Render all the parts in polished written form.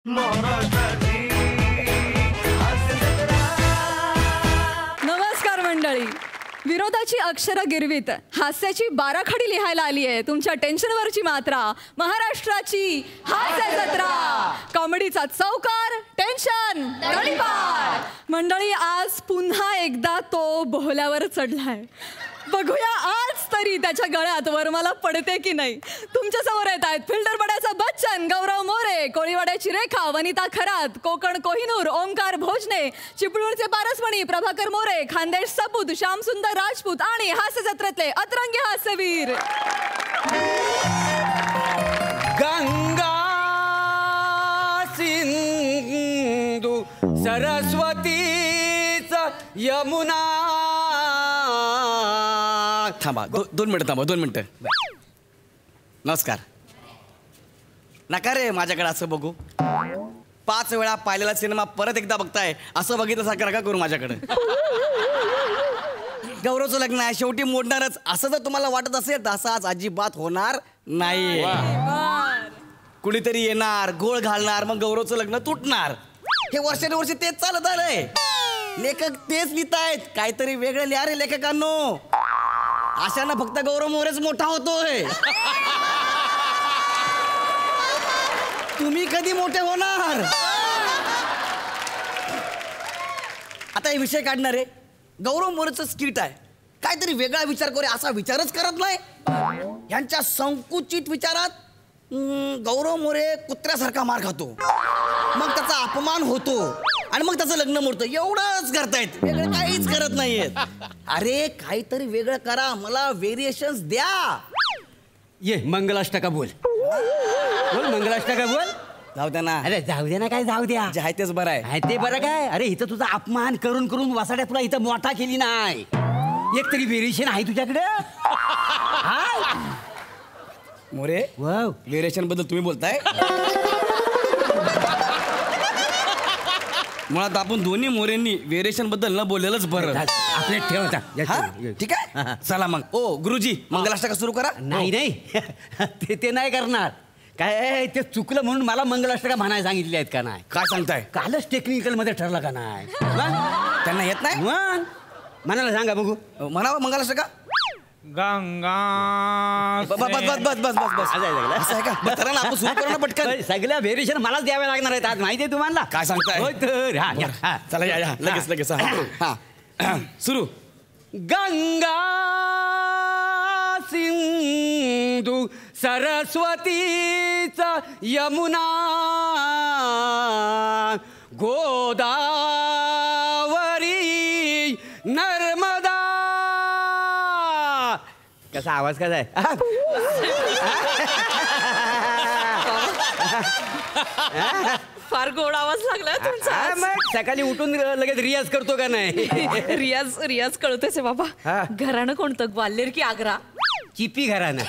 नमस्कार मंडळी. विनोदाची अक्षरं गिरवीत हास्याची बाराखडी लिहायला आली आहे. तुमच्या टेन्शनवरची मात्रा महाराष्ट्राची हास्य जत्रा. कॉमेडीचा चौकार, टेन्शन तडीपार. मंडळी, आज पुन्हा एकदा तो बोहल्यावर चढलाय. बघूया आज तरी त्याच्या गळ्यात वरमाला पडते की नाही. तुमच्या समोर येत आहेत फिल्टर पड्याचा बच्चन गौरव मोरे, कोळीवाड्याची रेखा वनिता खरात, कोकण कोहिनूर ओंकार भोजने, चिपळूणचे पारसमणी प्रभाकर मोरे, खानदेश सपूत श्यामसुंदर राजपूत आणि हास्य जत्रेतले अतरंगी हास्यवीर गंगा सिंधू सरस्वतीच यमुना. थांबा, दोन मिनिटं. नमस्कार. नका रे माझ्याकडे असं बघू. 5 वेळा पाहिलेला सिनेमा परत एकदा बघताय असं बघितल्यासारखं नका करू माझ्याकडे. गौरवचं लग्न आहे, शेवटी मोडणारच असं जर तुम्हाला वाटत असेल तर असं आज अजिबात होणार नाही. कुणीतरी येणार, गोळ घालणार, मग गौरवचं लग्न तुटणार. हे वर्षानुवर्षी तेच चालत आलंय. लेखक तेच लिहितायत. काहीतरी वेगळं लिहा रे लेखकांनो. अशानं फक्त गौरव मोरेच मोठा होतोय. तुम्ही कधी मोठे होणार? आता हे विषय काढणार आहे. गौरव मोरेचं स्किट आहे. काहीतरी वेगळा विचार करू, असा विचारच करत नाही. यांच्या संकुचित विचारात गौरव मोरे कुत्र्यासारखा मार खातो, मग त्याचा अपमान होतो आणि मग त्याचं लग्न मोडतं. एवढंच करतायत, वेगळं काहीच करत नाहीयेत. अरे काहीतरी वेगळं करा, मला व्हेरिएशन्स द्या. ये मंगलाष्टका बोल. बोल मंगलाष्टका बोल. जाऊ द्या ना. अरे जाऊ दे ना, काय जाऊ द्या. जे आहे तेच बरं आहे. ते बरं काय. अरे इथं तुझा अपमान करून करून वासाड्या तुला इथं मोठा केली नाही. एक तरी व्हेरिएशन आहे तुझ्याकडे. मोरे, वाव, व्हेरिएशन बद्दल तुम्ही बोलताय. मुळात आपण दोन्ही मोरेंनी व्हेरिएशन बद्दल न बोललेलंच बरं. आपले ठेवता. ठीक आहे, चला मग. ओ गुरुजी, मंगलाष्टका सुरू करा. नाही ते नाही करणार. काय ते चुकलं म्हणून मला मंगलाष्टका म्हणायला सांगितले आहेत का नाही? काय सांगताय? कालच टेक्निकल मध्ये ठरलं का नाही? त्यांना येत नाही. मग म्हणाला सांगा बघू. म्हणावं मंगलाष्टका. गंगा बस. असं आहे का? बरं, चला ना, आपण सुरू करू ना पटकन. सगळ्या व्हेरिएशन मलाच द्यावे लागणार आहेत आज, माहितीये तुम्हाला. काय सांगताय? होय तर. चला या लगेच. हा सुरू. गंगा सिंधू सरस्वतीच यमुना गोदावरी नर्मदा. कसा आवाज कसा आहे? फार गोड आवाज लागला तुमचा. मग सकाळी उठून लगेच रियाज करतो का नाही? रियाज कळतोय बाबा. घराणं कोणतं, ग्वाल्हेर की आग्रा? चिपी घराणं.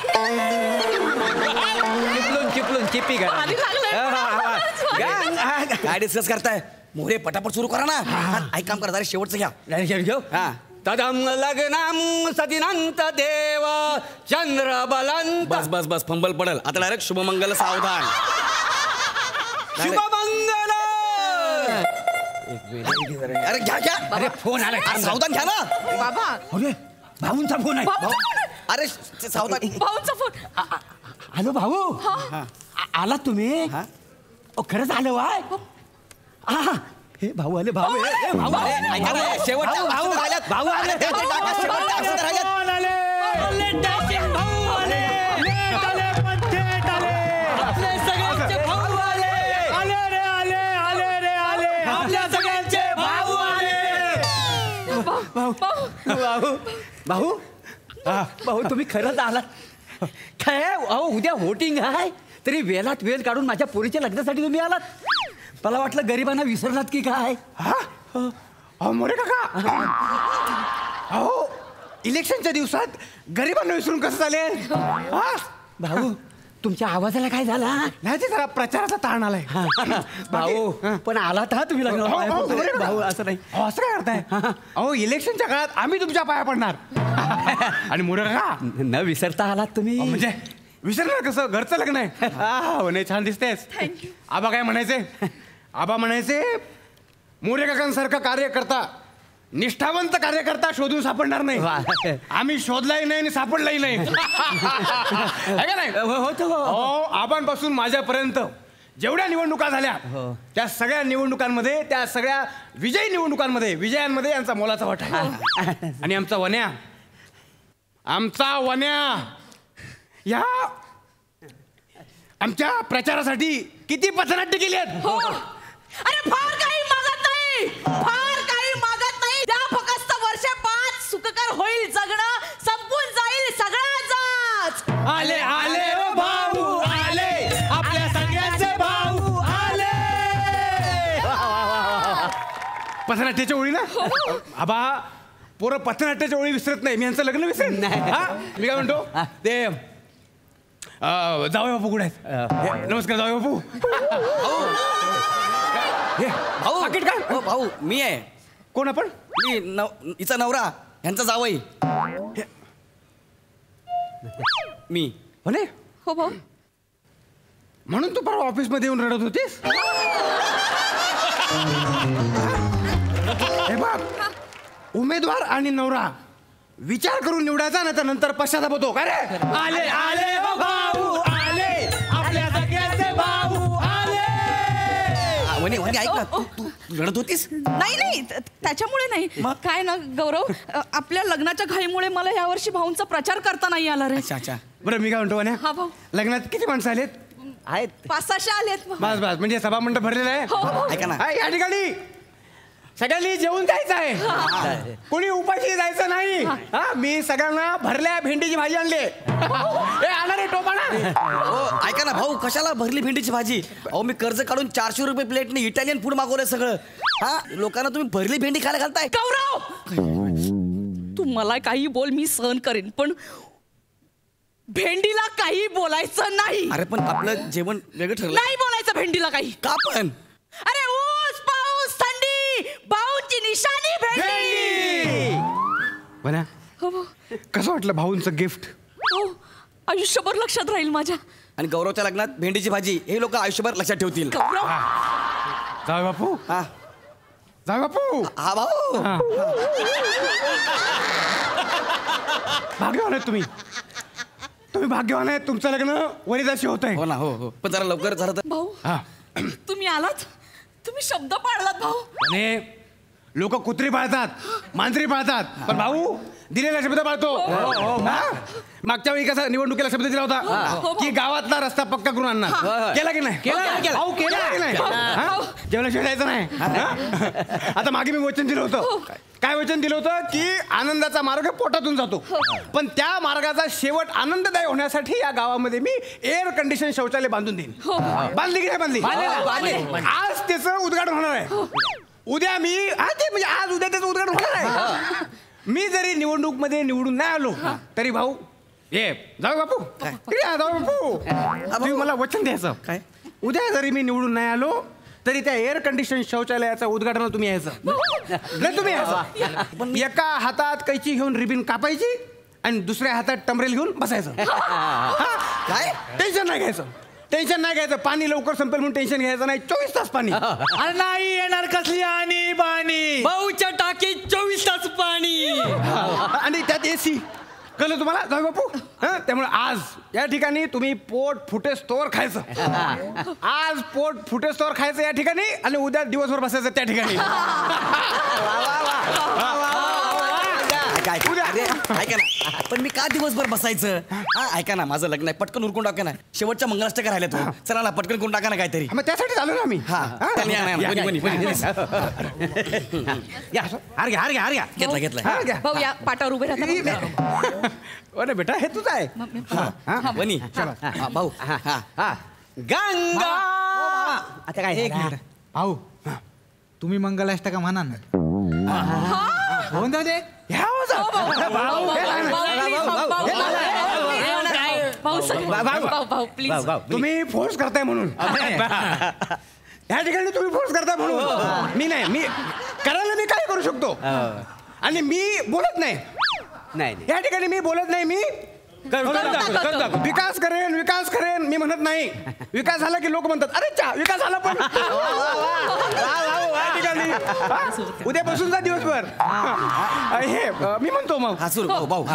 चिपलून चिपी घराणं. काय डिस्कस करताय? मोरे पटापट सुरू करा ना. ऐक काम करा, जरा शेवटचं घ्या. घेऊ. तदम लग्नम सदिनंत देव चंद्र बलंत. बस फंबल पडल. आता डायरेक्ट शुभमंगल सावधान. शुभमंगल. अरे घ्या. अरे फोन आला. सावधान घ्या ना बाबा. अरे भाऊंचा फोन आहे. अरे सावधान. भाऊचा फोन. हॅलो भाऊ, आला तुम्ही? खरंच आलं वाय. हे भाऊ आले. भाऊ भाऊ तुम्ही खरंच आलात काय? अहो उद्या व्होटिंग आहे, तरी वेळात वेळ काढून माझ्या पोरीच्या लग्नासाठी तुम्ही आलात. मला वाटलं गरिबांना विसरलात की काय? मोरे काका, अहो इलेक्शनच्या दिवसात गरिबांना विसरून कसं चालेल? भाऊ तुमच्या आवाजाला काय झाला? नाही ते जरा प्रचाराचा ताण आलाय. भाऊ पण आलात हा तुम्ही लग्न. भाऊ असं नाही. असं काय करताय? अहो इलेक्शनच्या काळात आम्ही तुमच्या पाया पडणार. आणि मोरे काका न विसरता आलात तुम्ही. म्हणजे विसरणार कसं, घरचं लग्न आहे. वने छान दिसतेस. थँक्यू. आबा काय म्हणायचे, आबा म्हणायचे मोरे काकांसारखा कार्यकर्ता, निष्ठावंत कार्यकर्ता शोधून सापडणार नाही. आम्ही शोधलाही नाही आणि सापडलाही नाही. आहे का नाही? हो, आबांपासून माझ्यापर्यंत जेवढ्या निवडणुका झाल्या त्या सगळ्या निवडणुकांमध्ये, त्या सगळ्या विजयी निवडणुकांमध्ये, विजयांमध्ये यांचा मोलाचा वाटा आहे. आणि आमचा वन्या या आमच्या प्रचारासाठी किती पथनाट्य केली आहेत. अरे फार काही मागत नाही, फार काही मागत नाही. त्या फक्त वर्षे 5 सुखकर होईल जगणं, संपून जाईल सगळ्याच. आले आले ओ भाऊ आले, आपल्या सगळ्यांचे भाऊ आले. पथनाट्याच्या ओळी ना आबा, पोरं पथनाट्याच्या ओळी विसरत नाही. मी यांचं लग्न विसरत नाही. मी काय म्हणतो ते जावई बापू कुठे आहेत? नमस्कार जावई बापू. भाऊ पाकीट काय? हो भाऊ, मी आहे. कोण आपण? मी हिचा नवरा, ह्यांचा जावई मी. म्हणे हो भाऊ. म्हणून तू परवा ऑफिस मध्ये येऊन रडत होतीस? हे बघ, उमेदवार आणि नवरा विचार करून निवडायचा ना, तर नंतर पश्चाताप होतो. काय रे? आले आले ओ भाऊ आले, आपल्या सगळ्यांचे भाऊ आले. वने ऐक ना, तू रडत होतीस? नाही त्याच्यामुळे नाही. काय ना गौरव, आपल्या लग्नाच्या घाईमुळे मला यावर्षी भाऊंचा प्रचार करता नाही आला रे. अच्छा. बरं मी काय म्हणतो वन्या, हा भाऊ. लग्नात किती माणसं आलेत? आहेत 500-600 आलेत. बस म्हणजे सभामंडप भरलेला आहे. ऐका ना, हा, या ठिकाणी सगळ्यांनी जेवून जायचं आहे, कोणी उपाशी जायचं नाही. हा, मी सगळ्यांना भरल्या भेंडीची भाजी आणली. आणा रे टोपाना. हो ऐका ना भाऊ, कशाला भरली भेंडीची भाजी? अहो मी कर्ज काढून 400 रुपये प्लेटने इटालियन फूड मागवलंय सगळं. हा, लोकांना तुम्ही भरली भेंडी खायला घालताय. गौरव, तू मला काही बोल, मी सहन करेन, पण भेंडीला काही बोलायचं नाही. अरे पण आपलं जेवण वेगळं ठरलं. नाही बोलायचं भेंडीला काही. का पण? अरे ऊस पाऊस थंडी, भाऊची निशाणी भेंडी. वन्या, हो भाऊ. कसं वाटलं भाऊंचं गिफ्ट? हो, आयुष्यभर लक्षात राहील माझ्या. आणि गौरवच्या लग्नात भेंडीची भाजी हे लोक आयुष्यभर लक्षात ठेवतील. गौरव, जाऊ बापू, हा जाऊ बापू. हा भाऊ. हा. भाग्यवान आहेत तुम्ही भाग्यवान आहे. तुमचं लग्न वनिताशी होत आहे. हो ना, हो पण जरा लवकर झालं तर. भाऊ हा, तुम्ही आलात, तुम्ही शब्द पाळलात भाऊ. आणि लोक कुत्री पाळतात, मांजरी पाळतात, पण भाऊ दिलेला शब्द पाळतो. हा? मागच्या वेळी कसा निवडणुकीला शब्द दिला होता की गावातला रस्ता पक्का करून आणणार. केला की नाही? भाऊ केला की नाही? हा? जेवणाशिवाय जायचं नाही. हा? आता मागे मी वचन दिलं होतं. काय वचन दिलं होतं की आनंदाचा मार्ग पोटातून जातो, पण त्या मार्गाचा शेवट आनंददायी होण्यासाठी या गावामध्ये मी एअर कंडिशन शौचालय बांधून देईन. बांधली की नाही बांधली? आज त्याचं उद्घाटन होणार आहे. उद्या मी म्हणजे आज उद्या त्याचं उद्घाटन होणार आहे. मी जरी निवडणूक मध्ये निवडून नाही आलो तरी भाऊ ये जाऊ बापू, जाऊ बापू, तुम्ही मला वचन द्यायचं. काय? उद्या जरी मी निवडून नाही आलो तरी त्या एअर कंडिशन शौचालयाचा उद्घाटनाला तुम्ही यायचं. नाही तुम्ही यायचं. एका हातात कैची घेऊन रिबीन कापायची आणि दुसऱ्या हातात टमरेल घेऊन बसायचं. काय? टेन्शन नाही घ्यायचं, टेन्शन नाही घ्यायचं. पाणी लवकर संपेल म्हणून टेन्शन घ्यायचं नाही. 24 तास पाणी. अरे नाही येणार कसली आणि बाणी, भाऊच्या टाकीत 24 तास पाणी. आणि त्यात एसी. कळलं तुम्हाला जाऊ बापू? त्यामुळे आज या ठिकाणी तुम्ही पोट फुटेस्तोवर खायचं. आज पोट फुटेस्तोवर खायचं या ठिकाणी आणि उद्या दिवसभर बसायचं त्या ठिकाणी. ऐका ना, पण मी का दिवसभर बसायचं? हा ऐका ना, माझं लग्न आहे, पटकन उरकून टाका ना. शेवटच्या मंगलाष्टका राहिल्या तो. चला ना पटकन करून टाका ना काहीतरी. मग त्यासाठी झालो ना आम्ही. हार घ्या. घेतला. भाऊ या पाटावर उभे राहता. अरे बेटा हे तुझं आहे. वनी भाऊ. गंगा. आता काय एक मिनिट भाऊ, तुम्ही मंगलाष्टका म्हणा ना. होऊन जाऊ दे. भाऊ प्लीज. तुम्ही फोर्स करताय म्हणून. ह्या ठिकाणी तुम्ही फोर्स करताय म्हणून. मी नाही, मी करायला मी काय करू शकतो. आणि मी बोलत नाही नाही या ठिकाणी. मी बोलत नाही. मी विकास करेन मी म्हणत नाही. विकास झाला की लोक म्हणतात अरे चा विकास झाला पण या ठिकाणी उद्यापासूनचा दिवसभर हे मी म्हणतो मग हसूर भाऊ भाऊ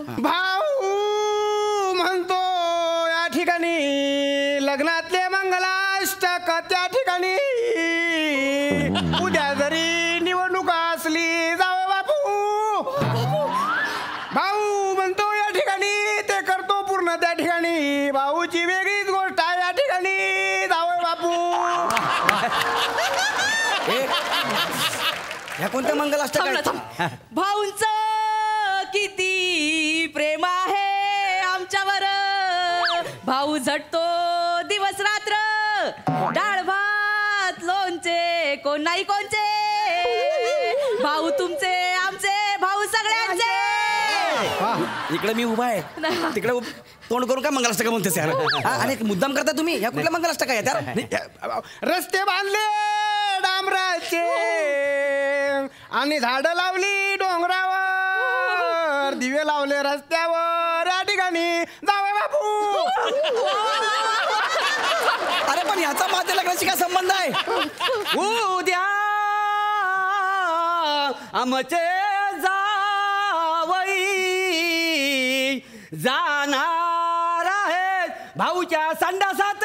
भाऊ म्हणतो या ठिकाणी लग्नातले मंगलाष्टक त्या ठिकाणी उद्या जरी निवडणूक असली जावं बापू. भाऊ म्हणतो या ठिकाणी ते करतो पूर्ण त्या ठिकाणी. भाऊची वेगळीच गोष्ट आहे या ठिकाणी जावं बापू. ह्या कोणत्या मंगलाष्टक आहेत? भाऊंच किती प्रेम आहे आमच्यावर. भाऊ झटतो दिवस रात्र. डाळ भात लोणचे कोण नाही कोणचे. भाऊ तुमचे आमचे भाऊ सगळ्यांचे. इकडे मी उभा आहे तिकडे तोंड करून काय मंगलाष्टक म्हणतेस यार. आणि मुद्दाम करता तुम्ही. ह्या कुठल्या मंगलाष्टक आहेत यार? रस्ते बांधले डांबराचे आणि झाडं लावली डोंगरावर. दिवे लावले रस्त्यावर या ठिकाणी जावं बापू. अरे पण ह्याचा माझ्या लग्नाशी काय संबंध आहे? उद्या आमचे जावई जाणार आहेत भाऊच्या संडासात.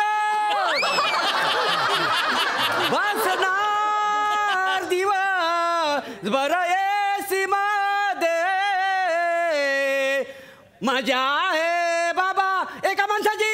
बसणार दिवस बरं एसी मध्ये. मजा आहे बाबा एका माणसाची.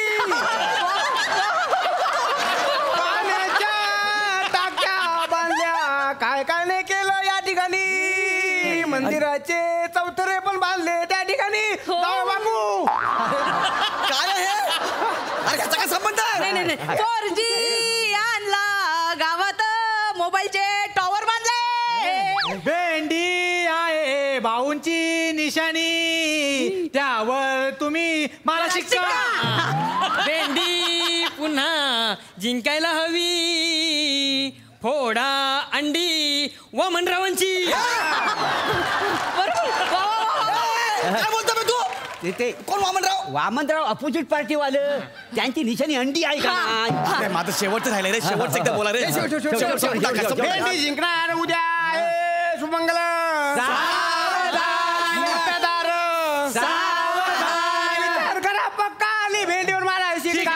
पाण्याच्या टाक्या बांधल्या काय काय नाही केलं या ठिकाणी. मंदिराचे चौथरे पण बांधले त्या ठिकाणी जावं बापू. काय आहे हे? अरे ह्याचा काय संबंध आहे? नाही 4G आणला गावात. मोबाईलचे टॉवर बांधले. भेंडी आहे भाऊंची निशाणी त्यावर तुम्ही मला शिक्षा. भेंडी पुन्हा जिंकायला हवी. फोडा अंडी वामनरावांची. काय बोलतो बे तू? ते कोण वामनराव? वामनराव अपोजिट पार्टी वालं त्यांची निशाणी अंडी आहे का नाही? अरे माझं शेवटचं राहिलं रे. शेवटचं एकदा बोला रे. शेवट. भेंडी जिंकणार उद्या हे सुमंगल. मतदार विचार करा पक्का आली भेंडीवर मला शिक्का.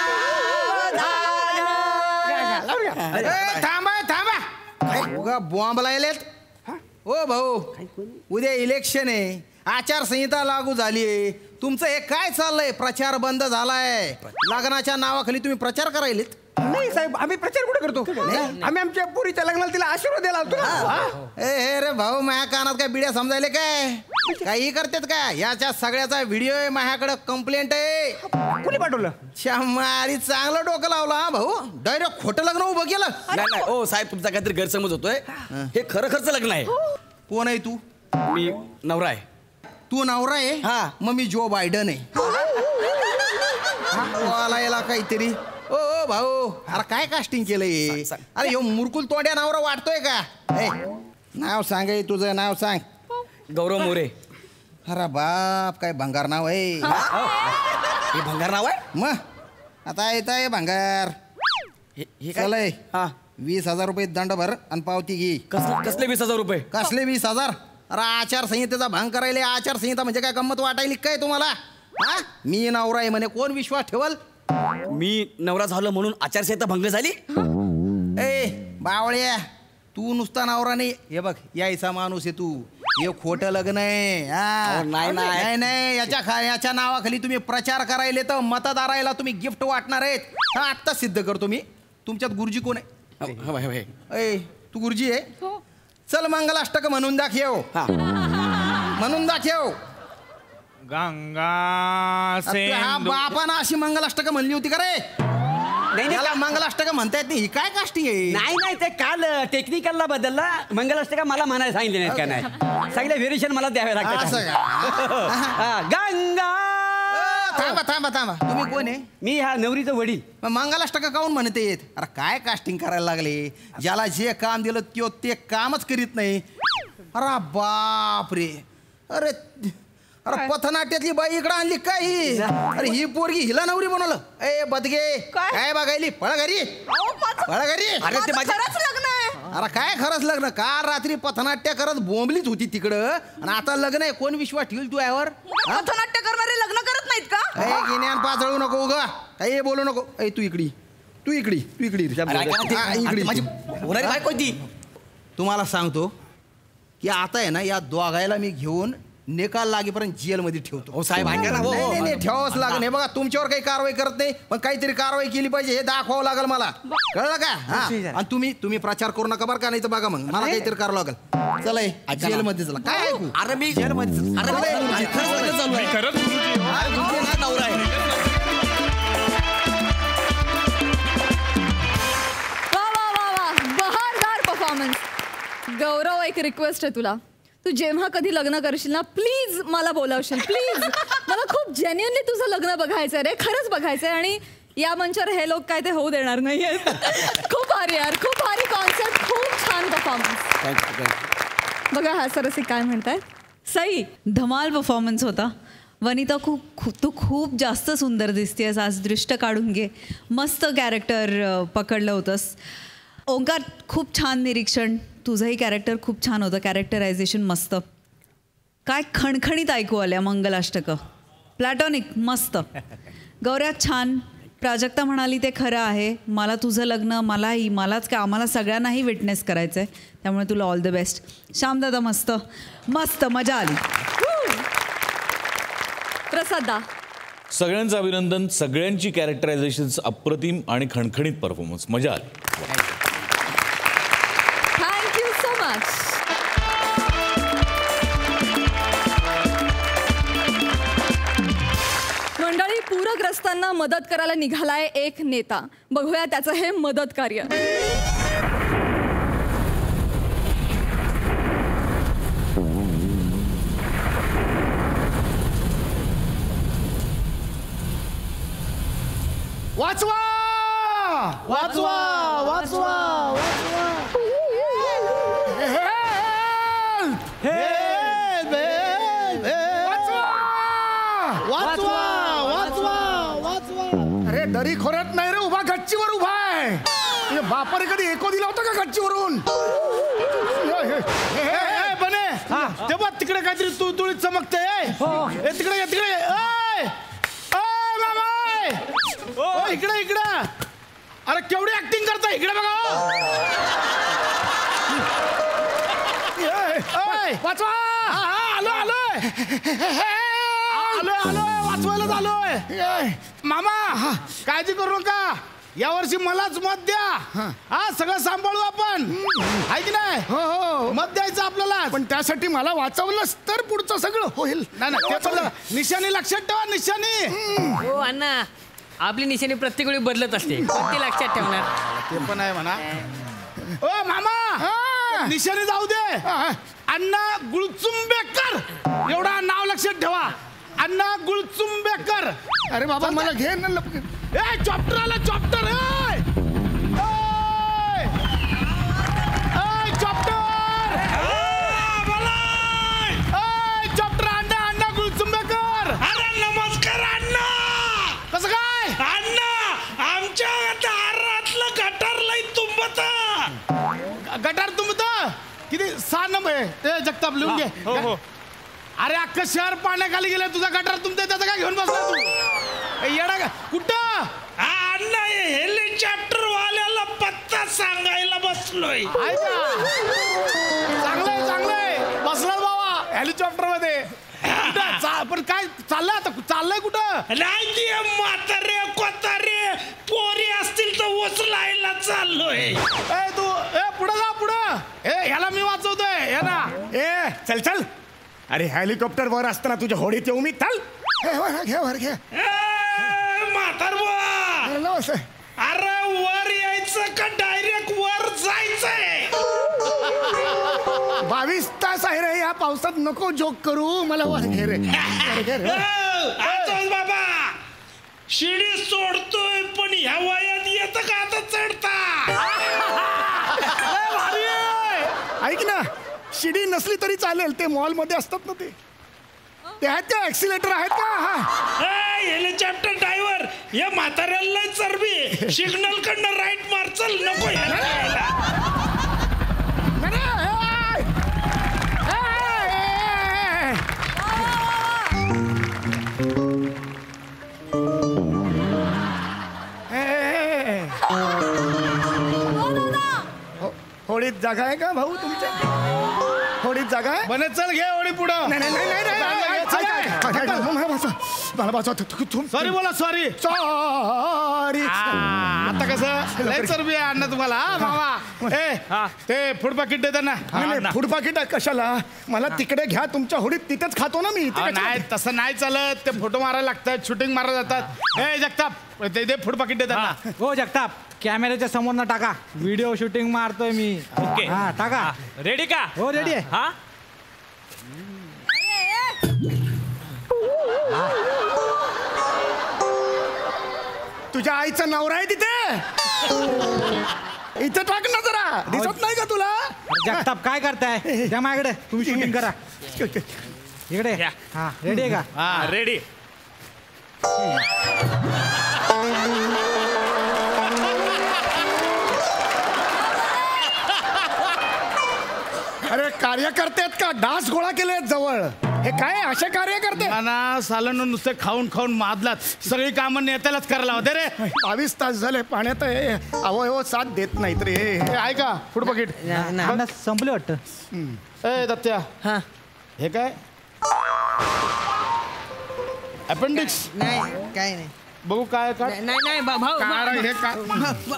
थांबा बॉम्ब लायलेत. ओ भाऊ उद्या इलेक्शन आहे. आचारसंहिता लागू झालीये. तुमचं हे काय चाललंय? प्रचार बंद झालाय. लग्नाच्या नावाखाली तुम्ही प्रचार करायलेत. नाही साहेब आम्ही प्रचार कुठे करतो. आम्ही आमच्या पुरीच्या लग्नाला तिला आशीर्वाद द्यायला आलतो ना. ए रे भाऊ माझ्या कानात काय बिड्या समजायले काय? काही करतात का? याच्या सगळ्याचा व्हिडिओ आहे माझ्याकडे. कंप्लेंट आहे. कुणी पाठवलं? शंमारी चांगलं डोकं लावलं हा भाऊ. डायरेक्ट खोटं लग्न उभं केलं. नाही ओ साहेब तुमचा काहीतरी गैरसमज होतोय. हे खरंच लग्न आहे. कोण आहे तू? मी नवरा आहे. तू नवरा आहे? हा. मग मी जो बायडन आहे. याला काहीतरी. ओ भाऊ अरे काय कास्टिंग केलंय? सांग. अरे ह्यो मुरकुल तोंड्या नवरा वाटतोय का? ए, नाव सांग तुझं नाव सांग. गौरव मोरे. अरे बाप काय भंगार नाव आहे. हे भंगार नाव आहे? मग आता येत आहे भंगार. हे चलय हा 20,000 रुपये दंड भर आणि पावती घे. कसले 20,000 रुपये? कसले 20,000? अरे आचारसंहितेचा भंग करायले. आचारसंहिता म्हणजे काय गंमत वाटायली काय तुम्हाला? हा मी नवरा आहे म्हणे कोण विश्वास ठेवल? मी नवरा झालो म्हणून आचारसंहिता भंग झाली? ए बावळ्या तू नुसता नवरा नाही. हे बघ यायचा माणूस आहे तू. हे खोटं लग्न आहे. हा. नाही याच्या नावाखाली तुम्ही प्रचार करायले तर मतदारायला तुम्ही गिफ्ट वाटणार आहेत. हा आत्ता सिद्ध करतो मी. तुमच्यात गुरुजी कोण आहे? ए तू गुरुजी आहे? चल मंगलाष्टक म्हणून दाखव. म्हणून दाखव. गंगा हा बापानं अशी मंगलाष्टक म्हणली होती का रे? याला मंगलाष्टक म्हणता येत नाही. ही काय कास्टिंग आहे? नाही ते काल टेक्निकलला बदलला. मंगलाष्टका मला म्हणायला सांगितले नाहीत का? नाही सगळे व्हेरिएशन मला द्यावे लागतात. गंगा थांबा तुम्ही कोण आहे? मी ह्या नवरीचं वडील. मंगलाष्टक काऊन म्हणते येत? अरे काय कास्टिंग करायला लागले? ज्याला जे काम दिलं ते कामच करीत नाही. अरे बाप रे. अरे अरे पथनाट्यातली बाई इकडे आणली काय ही? अरे ही पोरगी हिला नवरी बनवलं. ए बदगे काय बघायली? पळा घरी, पळा घरी. अरे ते माझं खरंच लग्न आहे. अरे काय खरंच लग्न? काल रात्री पथनाट्य करत बोंबलीच होती तिकडं आणि आता लग्न आहे. कोण विश्वास ठेवल तू यावर? पथनाट्य करणारे लग्न करत नाहीत का? गिन्यान पाजळू नको उगा, काही बोलू नको. ए तू इकडी, तू इकडी, तू इकडी. अरे ऐका ना ते- हा, अरे इकडी माझी तू. होणारी बायको आहे ती. तुम्हाला सांगतो की आता आहे ना या दोघायला मी घेऊन निकाल लागेपर्यंत जेलमध्ये ठेवतो. हो साहेब ऐका ना. हो, हो, नाही, नाही, ठेवावंच लागेल. हे बघा तुमच्यावर काही कारवाई करत नाही पण काहीतरी कारवाई केली पाहिजे हे दाखवावं लागेल मला. कळलं का? हा. आणि तुम्ही प्रचार करू नका बरं का, नाही तर बघा मग मला काहीतरी करावं लागेल. चला हे, जेलमध्ये चला. काय ऐकू? अरे मी जेलमध्ये अरे मी खरंच लग्न चालू आहे. खरंच गुरुजी अरे तुमचे ना नवरा आहे. वा वा वा वा, बहारदार परफॉर्मन्स. गौरव, एक रिक्वेस्ट आहे तुला. तू जेव्हा कधी लग्न करशील ना प्लीज मला बोलावशील प्लीज. मला खूप जेन्युअनली तुझं लग्न बघायचंय रे, खरंच बघायचंय. आणि या मंचावर हे लोक काय ते होऊ देणार नाहीये. खूप भारी यार, खूप भारी कॉन्सेप्ट, खूप छान परफॉर्मन्स. बघा हा सरसी काय म्हणताय. सई, धमाल परफॉर्मन्स होता. वनिता तू खूप जास्त सुंदर दिसतेस आज. दृष्ट काढून घे. मस्त कॅरेक्टर पकडलं होतंस. ओंकार, खूप छान निरीक्षण. तुझंही कॅरेक्टर खूप छान होतं. कॅरेक्टरायझेशन मस्त. काय खणखणीत ऐकू आल्या मंगलाष्टकं. प्लॅटॉनिक मस्त. गौऱ्या छान. प्राजक्ता म्हणाली ते खरं आहे. मला तुझं लग्न मलाच काय आम्हाला सगळ्यांनाही विटनेस करायचं आहे. त्यामुळे तुला ऑल द बेस्ट. श्यामदादा मस्त मस्त, मजा आली. प्रसादा. सगळ्यांचं अभिनंदन. सगळ्यांची कॅरेक्टरायझेशन अप्रतिम आणि खणखणीत परफॉर्मन्स. मजा आली. Thank you so much. मंडळी, पूरग्रस्तांना मदत करायला निघालाय एक नेता. बघूया त्याचं हे मदत कार्य. वाचवा वाचवा वाचवा अरे दरी खोऱ्यात नाही रे उभा, गच्चीवर उभा आहे. बापाने कधी एको दिला होता का गच्चीवरून? बने तेव्हा तिकडे काहीतरी तू तुळीत चमकते. तिकडे तिकडे मामा इकडे इकडे. अरे केवढी ऍक्टिंग करता, इकडे बघा. वाचवा. आलोय वाचवायला आलोय. मामा काळजी करू नका, यावर्षी मलाच मत द्या. हा सगळं सांभाळू आपण, आहे की नाही? हो हो, मत द्यायचं आपल्याला. पण त्यासाठी मला वाचवलंच तर पुढचं सगळं होईल. नाही ते पण निशाणी लक्षात ठेवा. निशाणी हो अण्णा, आपली निशाणी प्रत्येक वेळी बदलत असते. ते लक्षात ठेवणार. ते पण आहे म्हणा. ओ मामा, निशाणी जाऊ दे. अण्णा गुळचुंबेकर एवढा नाव लक्षात ठेवा. अण्णा गुळचुंबेकर. अरे बाबा मला घे ना. ए चॉप्टर आला, चॉप्टर. चॉप्टर अण्णा अण्णा गुळचुंबेकर. अरे नमस्कार अण्णा. कसं काय अण्णा, आमच्या दारातलं गटार लई तुंबत. गटार तुमत किती 6 नंबर आहे ते. जगताप लिहून घे. हो. अरे अख्खं शहर पाण्याखाली गेलं, तुझा गटार तुमचं त्याचं काय घेऊन बसला तू? येडा का कुठं? अण्णा, हेलिकॉप्टर वाल्याला पत्ता सांगायला बसलोय. चांगलंय चांगलंय, बसला बाबा हेलिकॉप्टर मध्ये. पण काय चाललंय आता? चाललंय कुठं? नाही ती म्हातारे कोतारे पोरी असतील तर उचलायला चाललोय. तू पुढं जा पुढं. ह्याला मी वाचवतोय याला. चल चल. अरे हेलिकॉप्टर वर असताना तुझ्या होडीत येऊ मी. चल वर घे. म्हातार बुवा, अरे वर यायचं का डायरेक्ट वर जायचंय? 22 तास आहे रे या पावसात. नको जोक करू, मला वर घे रे. बाबा, शिडी सोडतोय पण ह्या वयात येतं का आता चढता? ऐक ना, शिडी नसली तरी चालेल. ते मॉल मध्ये असतात ना ते. ते आहेत का ऍक्सिलेटर आहेत का? हेलिकॉप्टर ड्रायव्हर या म्हाताऱ्याला चरबी सिग्नल कडनं राईट मार चल नको होडीत जागा आहे का भाऊ तुमच्या? होडीत जागा आहे? बने चल घे होडी पुढं. सॉरी बोला सॉरी. आता कसं लय चरबी आहे अण्णा तुम्हाला मामा. ते फूड पाकिट देतात ना. फूड पाकिट कशाला? मला तिकडे घ्या तुमच्या होडीत, तिथेच खातो ना मी. नाही तसं नाही चालत. ते फोटो मारायला लागतात, शूटिंग मारायला जातात. ए जगताप ते फूड पाकिट देतात ना. हो जगताप कॅमेऱ्याच्या समोर ना टाका. व्हिडिओ शूटिंग मारतोय मी. ओके हा टाका. रेडी का? हो रेडी आहे. हा तुझ्या आईचं नवरा आहे तिथे. इथे टाक ना जरा. दिसत नाही का तुला? जगताप काय करताय? त्या माझ्याकडे तुम्ही शूटिंग करा. इकडे हा रेडी आहे का? हा रेडी. अरे कार्यकर्ते आहेत का? डास गोळा केले जवळ. हे काय असे कार्यकर्ते? ना सालन नुसते खाऊन खाऊन मादलात. सगळी कामं नेत्यालाच करायला होते रे. 22 तास झाले पाण्यात अवयव साथ देत नाहीत रे. आहे का फूड पाकिट? संपले वाटतं. ए दत्त्या हा हे काय अपेंडिक्स? नाही काय नाही. बघू काय का नाही भाऊ हे काय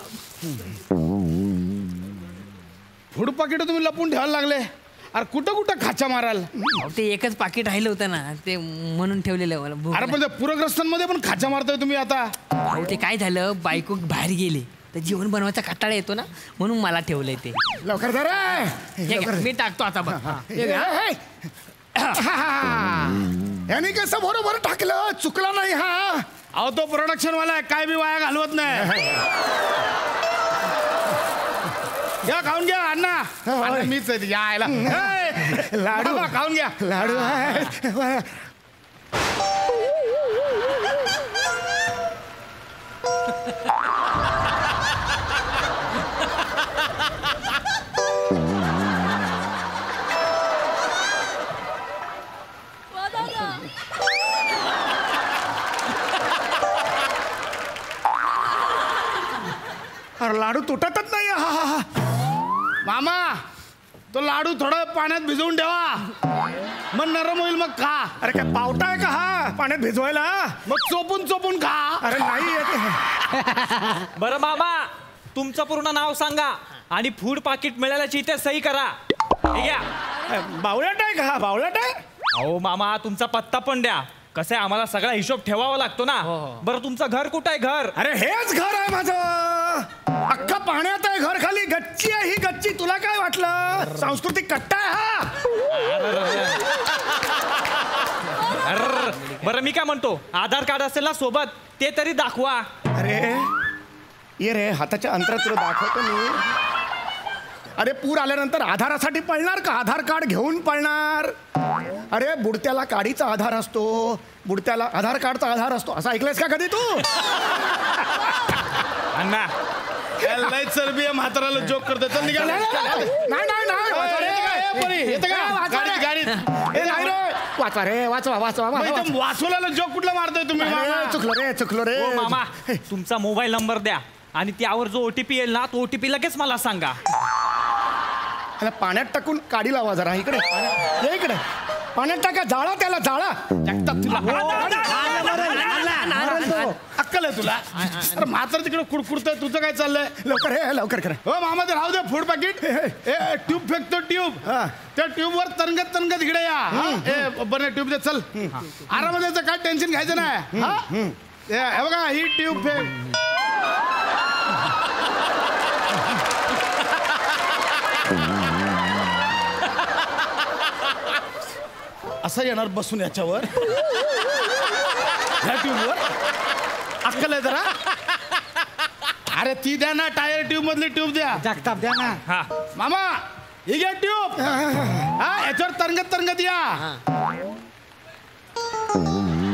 फूड पाकिट तुम्ही लपून ठेवायला लागले? अरे कुठं कुठं खाचा माराल? ते एकच पाकिट राहिलं होतं ना, ते म्हणून ठेवलेलं मला भूक अरे पण ते पूरग्रस्तांमध्ये पण खाचा मारताय तुम्ही आता. अहो ते काय झालं, बायको बाहेर गेली तर जेवण बनवायचा कंटाळा येतो ना, म्हणून मला ठेवलंय ते. लवकर धर. मी टाकतो आता बघ. याने कसं बरोबर टाकलं? चुकला नाही हा. अहो तो प्रोडक्शन वाला आहे, काय बी वाया घालवत नाही. घ्या खाऊन घ्या अण्णा. मीच यायला लाडू खाऊन घ्या. लाडू अरे लाडू तुटतच नाही. मामा तो लाडू थोडं पाण्यात भिजवून ठेवा, मग नरम होईल मग खा. अरे काय पावटा आहे का हा पाण्यात भिजवायला? मग चोपून चोपून खा. अरे नाही येत. बरं मामा तुमचं पूर्ण नाव सांगा आणि फूड पाकिट मिळाल्याची इथे सही करा. हे घ्या. बावळट आहे का हा? बावळट आहे. अहो मामा तुमचा पत्ता पण द्या. कसं आहे आम्हाला सगळा हिशोब ठेवावा लागतो ना. बरं तुमचं घर कुठं आहे? घर? अरे हेच घर आहे माझं. अख्खा पाण्यात आहे घर. खाली गच्ची आहे. ही गच्ची तुला काय वाटलं? सांस्कृतिक कट्टा आहे हा. बरं मी काय म्हणतो, आधार कार्ड असेल ना सोबत, ते तरी दाखवा. अरे ये रे, हाताच्या अंतरात तुला दाखवतो मी. अरे पूर आल्यानंतर आधारासाठी पळणार का? आधार कार्ड घेऊन पळणार? अरे बुडत्याला काडीचा आधार असतो, बुडत्याला आधार कार्डचा आधार असतो. असं ऐकलंयस का कधी तू? अण्णा लय चरबी आहे, म्हाताराला जोक करतो. चल निघा. नाही वाचवा रे, वाचवा वाचवा. वाचवल्याला जोक कुठला मारतोय तुम्ही? चुकलो रे. हो मामा तुमचा मोबाईल नंबर द्या आणि त्यावर जो OTP येईल ना, तो OTP लगेच मला सांगा. त्याला पाण्यात टाकून काडी लावा जरा. इकडे ये, इकडे पाण्यात टाका. जाळा त्याला, जाळा. अक्कल आहे तुला? अरे म्हातार तिकडे कुडकुडतोय, तुझं काय चाललंय? लवकर हे लवकर करा. हो मामा ते राहू दे फूड पाकिट. ट्यूब फेकतो ट्यूब. त्या ट्यूब वर तनगत तनगत इकडे या. बरं ट्यूब दे. चल आराम द्यायचं, काय टेन्शन घ्यायचं नाही. हे बघा ही ट्यूब फेक. असं येणार बसून याच्यावर, ह्या ट्यूबवर. अक्कल आहे जरा? अरे ती द्या ना, टायर ट्यूब मधली ट्यूब द्या. जगताप द्या ना. मामा ही घ्या ट्यूब. हा याच्यावर तरंगत तरंगत या.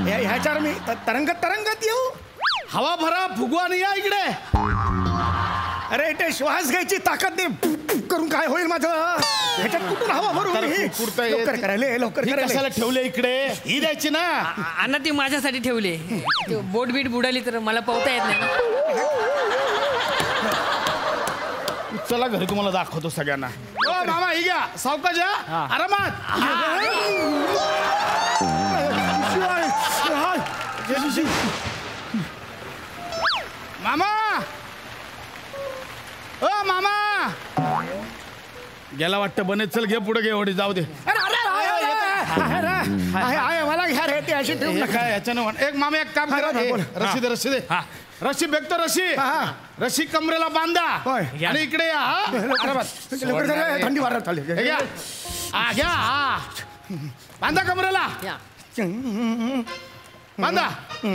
ह्याच्यावर मी तरंगत येऊ. हवा भरा फुगवा आणि या इकडे. अरे ते श्वास घ्यायची ताकद नाही करून काय होईल माझं. ह्याच्यात कुठून हवा भरून लवकर करायला लवकर कशाला ठेवले इकडे. ही द्यायची ना. अण्णा ती माझ्यासाठी ठेवली. बोट बीट बुडाली तर मला पोहता येत नाही. चला घरी तुम्हाला दाखवतो सगळ्यांना. मामा ही घ्या सावकाश या आरामात. मामा ओ मामा गेला वाटतं बने. चल घे पुढे घे ओढी जाऊ दे. मला घ्या रे ते अशी ठेवू नका. याच्यानं एक मामा एक काम करा. रशी दे रशी दे. रशी बेकतो रशी. रशी कमरेला बांधा आणि इकडे या. थंडी वारत चालली. घ्या घ्या बांधा कमरेला. बांधा.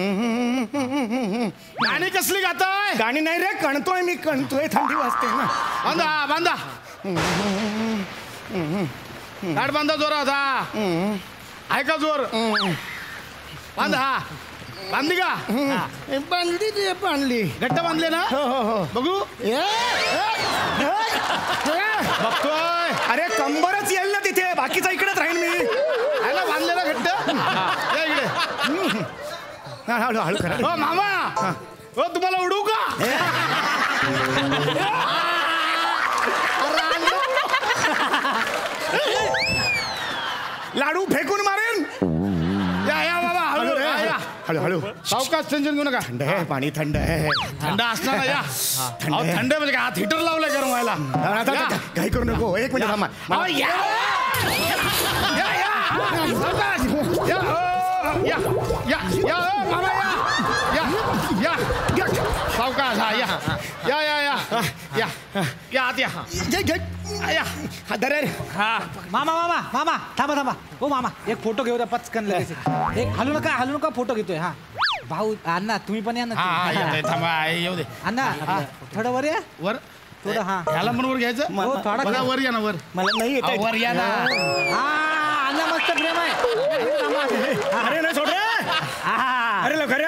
गाणी कसली गाताय. गाणी नाही रे कणतोय मी कणतोय. थंडी वाजते ना. बांधा बांधा. गाठ बांधा जोरात. आहे का जोर. बांधा. बांधली का. बांधली ती बांधली. घट्ट बांधले ना. हो बघू. बघतोय. अरे कंबरच येईल ना तिथे. बाकीचा इकडेच राहील मी. ना बांधलेला घट्ट. या इकडे. हळू करा. हो मामा हो तुम्हाला उडू का. लाडू फेकून मारेन. या या बाबा हळू हळू. सावकाश टेन्शन घेऊ नका. थंड आहे पाणी. थंड आहे. थंड असणार या. थंड म्हणजे काय हात हिटर लावलाय गरम व्हायला. काही करू नको. एक मिनिट थांबा. मामा या सावकाश. हा या या या या या या आत या. मामा मामा मामा थांबा. हो मामा एक फोटो घेऊ द्या पचकन लगेच. एक हलू नका फोटो घेतोय. हा भाऊ अण्णा तुम्ही पण या ना. थांबा येऊ दे. अण्णा थोडं वर या. वर थोडं. हा ह्याला पण वर घ्यायचं. थोडा वर या ना. वर मला नाही येत. वर या ना. अण्णा मस्त प्रेम आहे. अरे नाही सोड रे. अरे लवकर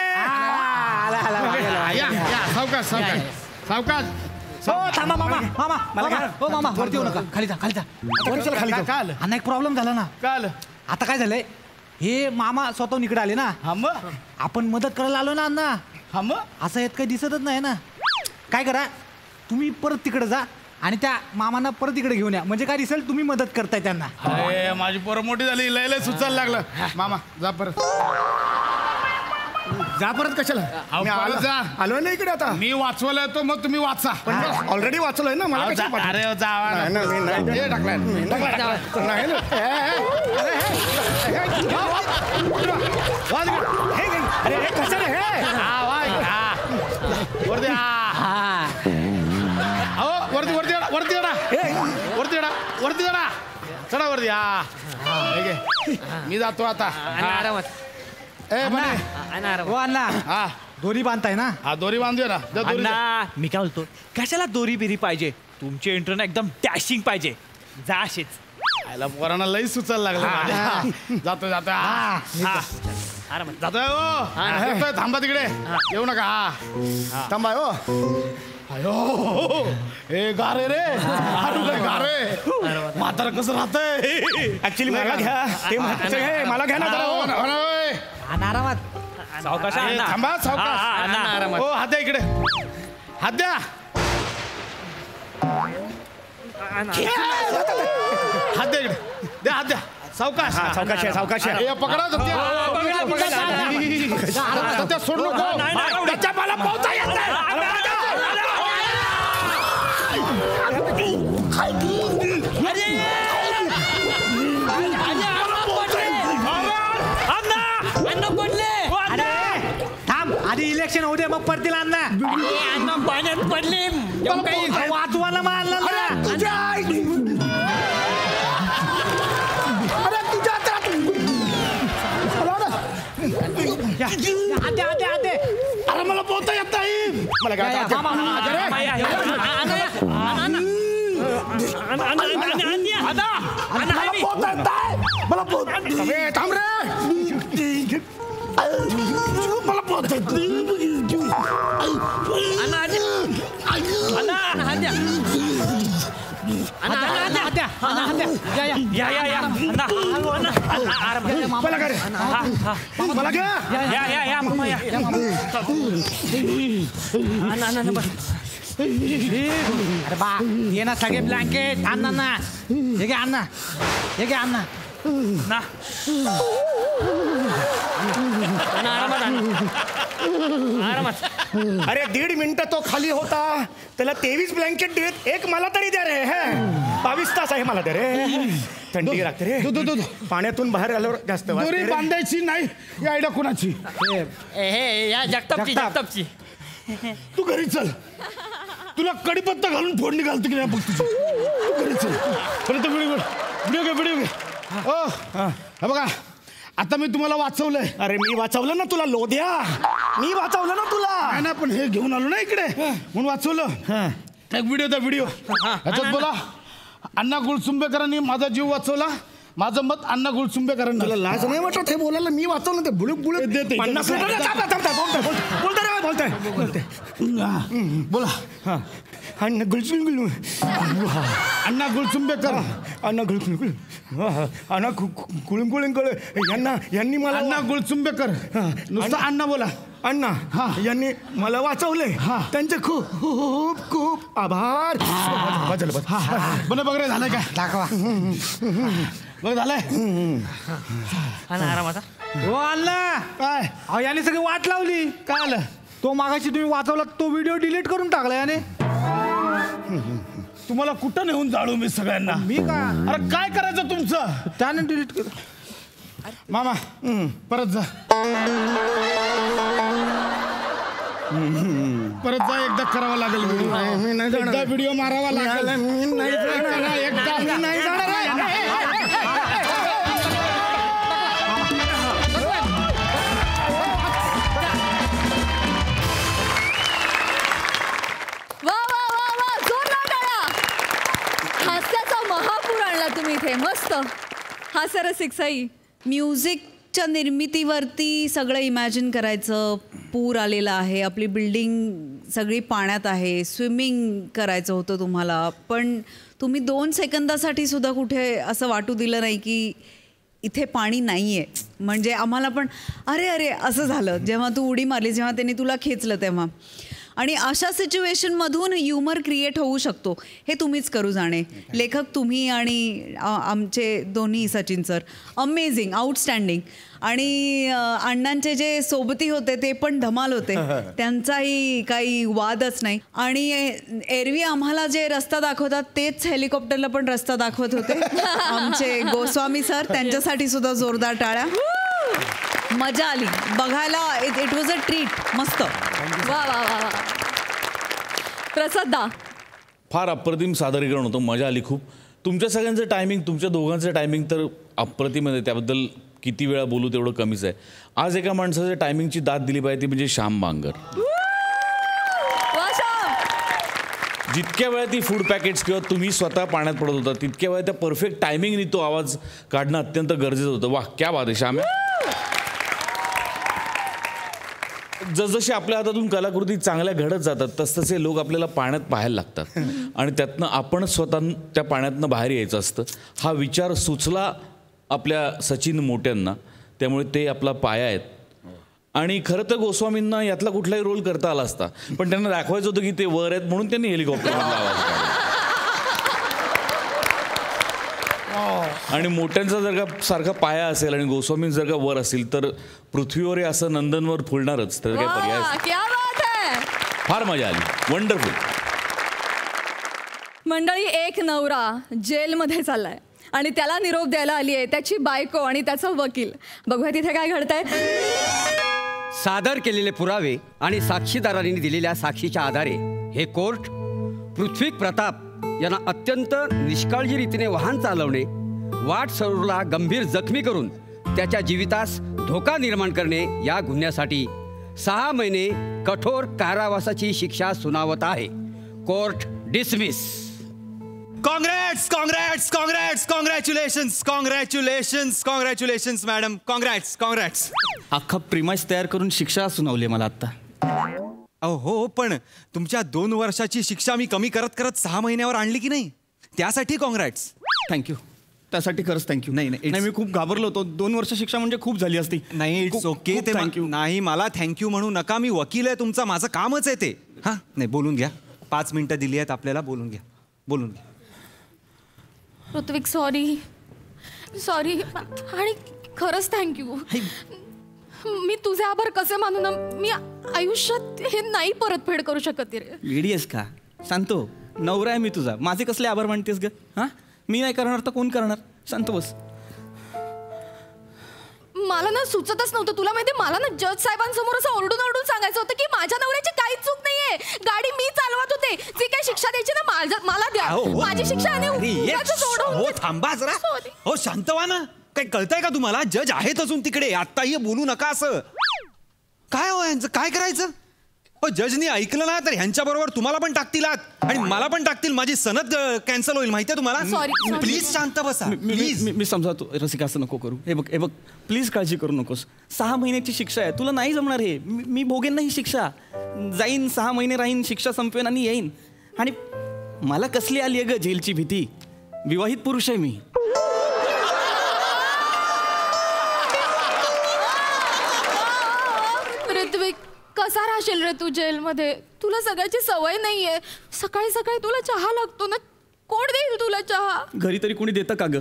सावकाश सावकाश सावकाश. थांबा मामा हो मामा वरती येऊ नका. खाली जा खाली जा. अण्णा एक प्रॉब्लेम झाला ना. काल आता काय झालंय. हे मामा स्वतःहून इकडे आले ना. आपण मदत करायला आलो ना अण्णा. असं यात काही दिसतच नाही ना. काय करा तुम्ही परत तिकडे जा आणि त्या मामांना परत इकडे घेऊन या. म्हणजे काय दिसेल तुम्ही मदत करताय त्यांना. अरे माझी पोरं मोठी झाली. लय सुचायला लागलं. मामा जा परत. जा परत कशाला. आलो ना इकडे. आता मी वाचवायला येतो मग तुम्ही वाचा. ऑलरेडी वाचलोय ना. मला अरे जावा वरती चढा वरती. मी जातो आता. अण्णा दोरी बांधताय ना. हा दोरी बांधूया ना. अण्णा मी काय बोलतो कशाला दोरी बिरी पाहिजे. तुमचे इंटरनेट एकदम डॅशिंग पाहिजे. जा अशीच. आयला पोरांना लई सुचायला लागलं. जातो जातोय. थांबा तिकडे येऊ नका. थांबा. अयो हे गारे रे. गारे म्हातारा कसं राहतंय. ऍक्च्युली मला घ्या. ते महत्वाचं आहे. मला घ्या ना. आरामात. सावकाश थांबा सावकाश. हो हात द्या इकडे. हात द्या. हात द्या इकडे. द्या हात द्या. सावकाश सावकाश पकडा. सोडू नको. त्याच्या मला पोहता येत नाही. आधी इलेक्शन होऊ दे मग पडतील अण्णा. अण्णा पाण्यात पडले. वाचवायला मारलं अरे मला पोहता येत नाही. मला काय थांब रे. मला पोहता येत अरे बा ये ना सगळे ब्लँकेट अण्णा ना हे घे अण्णा हे घे अण्णा ना अरे 1.5 मिनिटं तो खाली होता त्याला 23 ब्लँकेट देत एक मला तरी द्या रे. 22 तास आहे मला द्या रे. थंडी लागते रे. पाण्यातून बाहेर आल्यावर जास्त दोरी बांधायची नाही या आयडिया कुणाची? या जगतापची. तू घरी चल. तुला कडीपत्ता घालून फोडणी घालतो की नाही बघ तुझी. तू घरी चल. परत व्हिडिओ घे. हे बघा आता मी तुम्हाला वाचवलंय. अरे मी वाचवलं ना तुला लोध्या. मी वाचवलं ना तुला. नाही पण हे घेऊन आलो ना इकडे म्हणून वाचवलं. एक व्हिडिओ ह्याच्यात बोला अण्णा गुळसुंबेकरांनी माझा जीव वाचवला. माझं मत अण्णा गुळसुंबेकरांना. तुला लाज नाही वाटत हे बोलायला? मी वाचवलं ते बुळूक देते. 50 बोला अण्णा गुळसुंबे अण्णा गुळसुंबेकर अण्णा गुळसुंबे अण्णा कुळुंकुळुंकळ यांनी मला अण्णा गुळसुंबेकर नुसतं अण्णा बोला. अण्णा यांनी मला वाचवले. त्यांचे खूप खूप खूप आभार. बघ रे झालंय काय दाखवा बघ झालंय. आरामाचा हो अण्णा काय अहो याने सगळी वाट लावली. काय आलं? तो मागाशी तुम्ही वाचवला तो व्हिडिओ डिलीट करून टाकला याने. तुम्हाला कुठं नेऊन जाळू मी सगळ्यांना? मी का अरे काय करायचं तुमचं? त्याने डिलीट केलं. मामा परत जा. परत जा. एकदा करावा लागेल व्हिडिओ. एकदा व्हिडिओ मारावा लागेल. एकदा नाही जाणार. तुम्ही इथे मस्त हास्यरसिकसाई. म्युझिकच्या निर्मितीवरती सगळं इमॅजिन करायचं. पूर आलेला आहे, आपली बिल्डिंग सगळी पाण्यात आहे, स्विमिंग करायचं होतं तुम्हाला, पण तुम्ही 2 सेकंदासाठी सुद्धा कुठे असं वाटू दिलं नाही की इथे पाणी नाही आहे. म्हणजे आम्हाला पण अरे अरे असं झालं जेव्हा तू उडी मारली, जेव्हा त्यांनी तुला खेचलं तेव्हा. आणि अशा सिच्युएशनमधून ह्युमर क्रिएट होऊ शकतो हे तुम्हीच करू जाणे. लेखक तुम्ही आणि आमचे दोन्ही सचिन सर अमेझिंग, आउटस्टँडिंग. आणि अण्णांचे जे सोबती होते ते पण धमाल होते. त्यांचाही काही वादच नाही. आणि एरवी आम्हाला जे रस्ता दाखवतात तेच हेलिकॉप्टरला पण रस्ता दाखवत होते आमचे गोस्वामी सर. त्यांच्यासाठी सुद्धा जोरदार टाळ्या. मजा आली बघायला. It was a treat. मस्त. वा वा वा. प्रसाद फार अप्रतिम सादरीकरण होतं. मजा आली खूप. तुमच्या सगळ्यांचं टायमिंग, तुमच्या दोघांचं टायमिंग तर अप्रतिम आहे. त्याबद्दल किती वेळा बोलू तेवढं कमीच आहे. आज एका माणसाच्या टायमिंगची दाद दिली पाहिजे ती म्हणजे श्याम बांगर. जितक्या वेळा ती फूड पॅकेट्स किंवा तुम्ही स्वतः पाण्यात पडत होता तितक्या वेळा त्या परफेक्ट टायमिंगनी तो आवाज काढणं अत्यंत गरजेचं होतं. वाह क्या बात आहे श्याम. जसजशी आपल्या हातातून कलाकृती चांगल्या घडत जातात तसतसे लोक आपल्याला पाण्यात पाहायला लागतात आणि त्यातनं आपण स्वतः त्या पाण्यातनं बाहेर यायचं असतं. हा विचार सुचला आपल्या सचिन मोट्यांना, त्यामुळे ते आपला पाया आहेत. आणि खरं तर गोस्वामींना यातला कुठलाही रोल करता आला असता, पण त्यांना दाखवायचं होतं की ते वर आहेत म्हणून त्यांनी हेलिकॉप्टरमधला आवाज काढला. आणि मोठ्यांचा जर का सारखा पाया असेल आणि गोस्वामी जर का वर असेल तर पृथ्वीवर असं नंदनवर फुलणारच. तर काही पर्याय. फार मजा आली. वंडरफुल. मंडळी, एक नवरा जेलमध्ये चाललाय आणि त्याला निरोप द्यायला आली आहे त्याची बायको आणि त्याचा वकील. बघूया तिथे काय घडतंय. सादर केलेले पुरावे आणि साक्षीदारांनी दिलेल्या साक्षीच्या आधारे हे कोर्ट पृथ्वी प्रताप यांना अत्यंत निष्काळजी रीतीने वाहन चालवणे, वाट सरोवरला गंभीर जखमी करून त्याच्या जीवितास धोका निर्माण करणे या गुन्ह्यासाठी 6 महिने कठोर कारावासाची शिक्षा सुनावत आहे. Court dismiss. Congrats congrats congrats congratulations congratulations congratulations madam congrats congrats. अख्खा प्रिमाइस तयार करून शिक्षा सुनावली मला आता. हो पण तुमच्या 2 वर्षाची शिक्षा मी कमी करत करत 6 महिन्यावर आणली की नाही, त्यासाठी कॉंग्रॅट्स. थँक्यू, त्यासाठी खरंच थँक्यू. नाही मी खूप घाबरलो होतो. 2 वर्ष शिक्षा म्हणजे खूप झाली असती. नाही इट्स ओके. ते थँक्यू नाही, मला थँक्यू म्हणू नका. मी वकील आहे तुमचा, माझं कामच आहे ते. हां नाही बोलून घ्या. 5 मिनिटं दिली आहेत आपल्याला, बोलून घ्या बोलून घ्या. ऋत्विक सॉरी आणि खरंच थँक्यू. मी तुझे आभार कसे मानू ना. मी आयुष्यात हे नाही परतफेड करू शकत रे. वेडीयस का? सांगतो, नवरा आहे मी तुझा, माझे कसले आभार मानतेस ग? हां मी नाही करणार तर कोण करणार? शांत बस. मला ना सुचतच नव्हतं. तुला माहिती, मला ना जज साहेबांसमोर असं ओरडून सांगायचं होतं की माझ्या नवऱ्याची काहीच चूक नाहीये, गाडी मी चालवत होते, जी काही शिक्षा द्यायची ना मला द्या. माझी शिक्षा हो थांबा जरा. हो शांत व्हा ना. काही कळतंय का तुम्हाला? जज आहेत अजून तिकडे, आत्ताही बोलू नका असं. काय हो यांचं काय करायचं? हो जजनी ऐकलं ना तर ह्यांच्या बरोबर तुम्हाला पण टाकतील आत आणि मला पण टाकतील. माझी सनद कॅन्सल होईल माहितीये तुम्हाला. प्लीज शांत बसा प्लीज. मी समजावतो रसिका, असं नको करू. हे बघ प्लीज काळजी करू नकोस. 6 महिन्याची शिक्षा आहे, तुला नाही जमणार हे. मी भोगेन ना ही शिक्षा. जाईन 6 महिने राहीन, शिक्षा संपवेन आणि येईन. आणि मला कसली आली आहे ग जेलची भीती? विवाहित पुरुष आहे मी. ऋत्विक कसा राहशील रे तू जेलमध्ये? तुला सगळ्याची सवय नाहीये. सकाळी सकाळी तुला चहा लागतो ना, कोण देईल तुला चहा? घरी तरी कोणी देतं का ग?